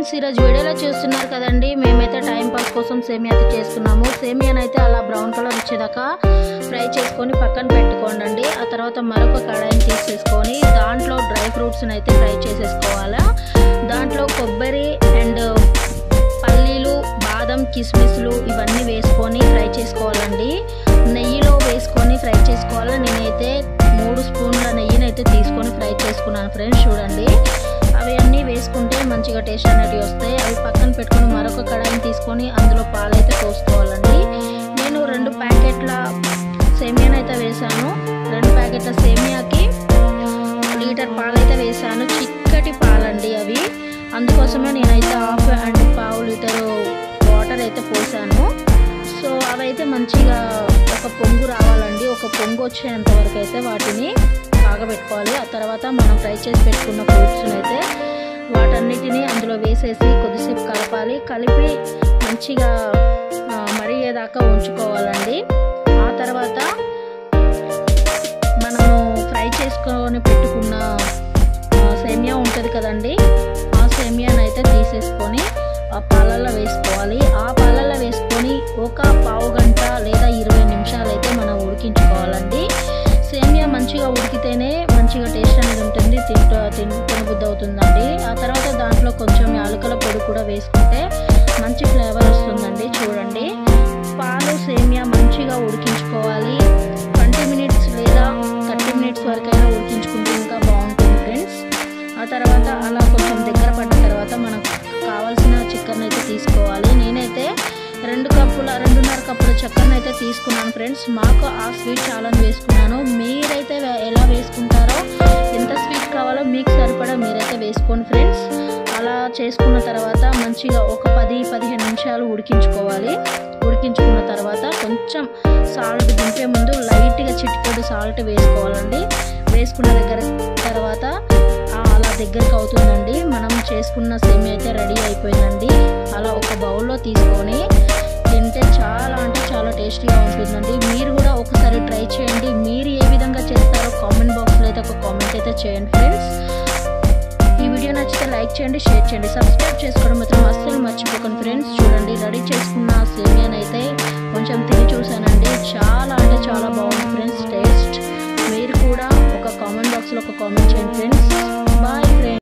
Friends ఈరోజు వీడియోలో చూస్తున్నారు కదండి, మేమైతే టైం పాస్ కోసం సేమియా అయితే చేసుకున్నాము. సేమియాని అయితే అలా బ్రౌన్ కలర్ వచ్చేదాకా ఫ్రై చేసుకొని పక్కన పెట్టుకోండి. ఆ తర్వాత మరొక కడాయిని తీసేసుకొని దాంట్లో డ్రై ఫ్రూట్స్ని అయితే ఫ్రై చేసేసుకోవాలా. దాంట్లో కొబ్బరి అండ్ పల్లీలు, బాదం, కిస్మిస్లు ఇవన్నీ వేసుకొని ఫ్రై చేసుకోవాలండి. నెయ్యిలో వేసుకొని ఫ్రై చేసుకోవాలి. నేనైతే 3 స్పూన్ల నెయ్యిని అయితే తీసుకొని ఫ్రై చేసుకున్నాను ఫ్రెండ్స్. చూడండి, అవి అన్నీ వేసుకుంటే మంచిగా టేస్ట్ అనేవి వస్తాయి. అవి పక్కన పెట్టుకొని మరొక కడాయిని తీసుకొని అందులో పాలైతే పోసుకోవాలండి. నేను 2 ప్యాకెట్ల సేమియాని అయితే వేసాను. 2 ప్యాకెట్ల సేమియాకి లీటర్ పాలైతే వేసాను. చిక్కటి పాలండి అవి. అందుకోసమే నేనైతే 1/2 లీటరు వాటర్ అయితే పోసాను. సో అవైతే మంచిగా ఒక పొంగు రావాలండి. ఒక పొంగు వచ్చేంత వరకు అయితే వాటిని కాగబెట్టుకోవాలి. ఆ తర్వాత మనం ఫ్రై చేసి పెట్టుకున్న ఫ్రూట్స్ని అయితే వాటన్నిటిని అందులో వేసేసి కొద్దిసేపు కలపాలి. కలిపి మంచిగా మరిగేదాకా ఉంచుకోవాలండి. ఆ తర్వాత మనము ఫ్రై చేసుకొని పెట్టుకున్న సేమియా ఉంటుంది కదండి, ఆ సేమియాని అయితే తీసేసుకొని ఆ పాలల్లో వేసుకోవాలి. ఆ పాలల్లో వేసుకొని ఒక పావు గంట లేదా 20 నిమిషాలు అయితే మనం ఉడికించుకోవాలండి. సేమియా మంచిగా ఉడికితేనే మంచిగా టేస్ట్ అనేది ఉంటుంది, తినబుద్ధి అవుతుందండి. ఆ తర్వాత దాంట్లో కొంచెం యాలకుల పొడి కూడా వేసుకుంటే మంచి ఫ్లేవర్ వస్తుందండి. చూడండి, పాలు సేమియా మంచిగా ఉడికించుకోవాలి. 20 మినిట్స్ లేదా 30 మినిట్స్ వరకైనా ఉడికించుకుంటే ఇంకా బాగుంటుంది ఫ్రెండ్స్. ఆ తర్వాత అలా కొంచెం దగ్గర పడ్డ తర్వాత మనకు కావాల్సిన చక్కెరను అయితే తీసుకోవాలి. నేనైతే 2.5 కప్పుల చక్కెరను అయితే తీసుకున్నాను ఫ్రెండ్స్. మాకు ఆ స్వీట్ చాలా వేసుకున్నాను. మీరైతే ఎలా వేసుకుంటారో, ఎంత స్వీట్ కావాలో మీకు సరిపడా మీరైతే వేసుకోండి ఫ్రెండ్స్. అలా చేసుకున్న తర్వాత మంచిగా ఒక 10-15 నిమిషాలు ఉడికించుకోవాలి. ఉడికించుకున్న తర్వాత కొంచెం సాల్ట్, దింపే ముందు లైట్గా చిటికెడు సాల్ట్ వేసుకోవాలండి. వేసుకున్న తర్వాత అలా దగ్గరకు అవుతుందండి. మనం చేసుకున్న సేమియా అయితే రెడీ అయిపోయిందండి. అలా ఒక బౌల్లో తీసుకొని తింటే చాలా అంటే చాలా టేస్టీగా ఉంటుందండి. మీరు కూడా ఒకసారి ట్రై చేయండి. మీరు ఏ విధంగా చేస్తారో కామెంట్ బాక్స్లో అయితే ఒక కామెంట్ అయితే చేయండి ఫ్రెండ్స్. ఈ వీడియో నచ్చితే లైక్ చేయండి, షేర్ చేయండి, సబ్స్క్రైబ్ చేసుకోవడం మాత్రం అస్సలు మర్చిపోకండి ఫ్రెండ్స్. చూడండి, రెడీ చేసుకున్న సేమియాని అయితే కొంచెం తిని చూసానండి. చాలా అంటే చాలా బాగుంది.